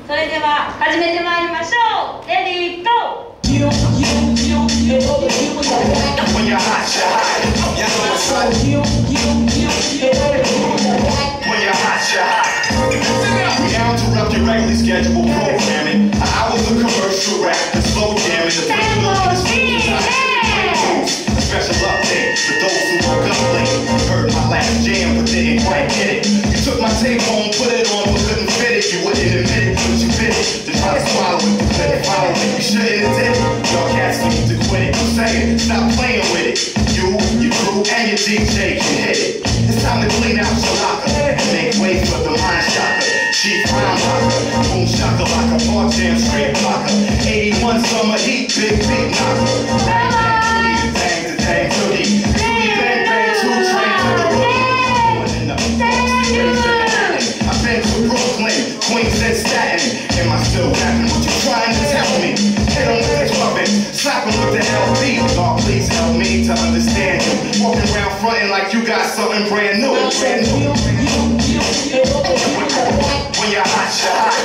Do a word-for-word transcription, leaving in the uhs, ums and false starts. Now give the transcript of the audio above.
それでは始めてまいりましょう。レディーゴー。 When you're hot, you're hot. You know what's up? When you're hot, you're hot. Now interrupt your regularly scheduled programming. Hours of commercial rap and slow jamming. The special update for those who woke up late. Heard my last jam but didn't quite get it. You took my tape home, put it on, but couldn't fit it. You wouldn't admit it, but you fit it. To try to swallow it, but couldn't follow it. You shouldn't have did it. Y'all cats need to quit it. I'm saying, stop playing with it. You, your crew, and your D J can hit it. It's time to clean out your locker and make way for the mind shocker. Chief Crown Locker, boom shaka like a bar jam straight blocker. eighty-one summer heat, big beat knocker. Bang bang, bang bang boogie. Boogie bang bang, two train to the boogie. Going in the I've been to Brooklyn, Queens and Staten. Am I still rapping? What you trying to tell me? Hit him with the clubbing, slap him with the L P. Lord, please help me to understand you. Walking around fronting like you got something brand new. Brand new. When you're hot, you're hot.